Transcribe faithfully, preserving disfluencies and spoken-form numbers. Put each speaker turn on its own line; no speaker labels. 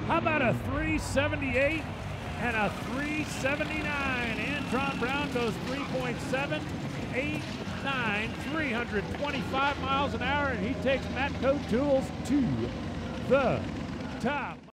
How about a three seventy-eight and a three seventy-nine? Antron Brown goes three point seven eight nine, three hundred twenty-five miles an hour, and he takes Matco Tools to the top.